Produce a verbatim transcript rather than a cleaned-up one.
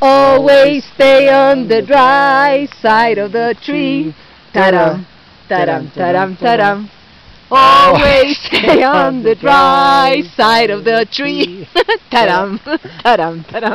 Always stay on the dry side of the tree. Ta-dum, ta-dum, ta-dum, ta-dum. Always stay on the dry side of the tree. Ta-dum, ta-dum, ta-dum.